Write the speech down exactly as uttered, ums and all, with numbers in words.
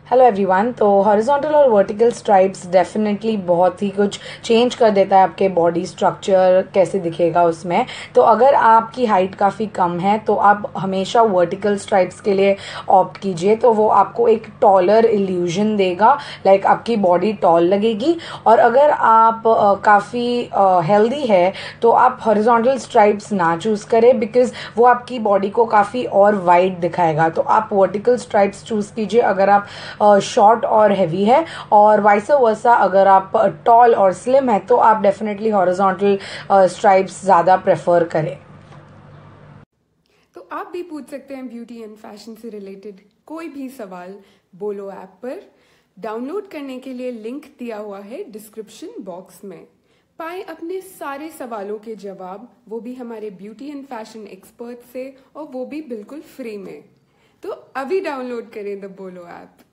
Hello everyone. तो horizontal और vertical stripes definitely बहुत ही कुछ चेंज कर देता है आपके बॉडी स्ट्रक्चर कैसे दिखेगा उसमें। तो अगर आपकी हाइट काफ़ी कम है तो आप हमेशा वर्टिकल स्ट्राइप्स के लिए ऑप्ट कीजिए। तो वो आपको एक टॉलर इल्यूजन देगा, लाइक आपकी बॉडी टॉल लगेगी। और अगर आप काफ़ी हेल्दी है तो आप हॉरिजॉन्टल स्ट्राइप्स ना चूज़ करें, बिकॉज वो आपकी बॉडी को काफ़ी और वाइड दिखाएगा। तो आप वर्टिकल स्ट्राइप्स चूज़ कीजिए अगर आप शॉर्ट और हैवी है, और वाइस वर्सा अगर आप टॉल और स्लिम है तो आप डेफिनेटली हॉरिजॉन्टल स्ट्राइप्स ज़्यादा प्रेफर करें। तो आप भी पूछ सकते हैं ब्यूटी एंड फैशन से रिलेटेड कोई भी सवाल बोलो ऐप पर। डाउनलोड करने के लिए लिंक दिया हुआ है डिस्क्रिप्शन बॉक्स में। पाएं अपने सारे सवालों के जवाब, वो भी हमारे ब्यूटी एंड फैशन एक्सपर्ट से, और वो भी बिल्कुल फ्री में। तो अभी डाउनलोड करें द बोलो ऐप।